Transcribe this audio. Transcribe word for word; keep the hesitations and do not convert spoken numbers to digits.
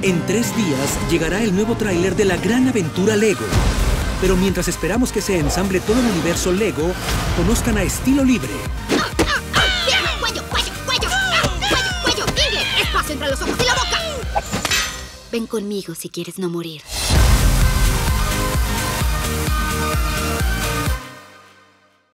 En tres días llegará el nuevo tráiler de la gran aventura Lego. Pero mientras esperamos que se ensamble todo el universo Lego, conozcan a Estilo Libre. ¡Ah, ah, ah! ¡Bien! ¡Cuello, cuello, cuello! ¡Ah! ¡Cuello, cuello! ¡Ingle! ¡Espacio entre los ojos y la boca! Ven conmigo si quieres no morir.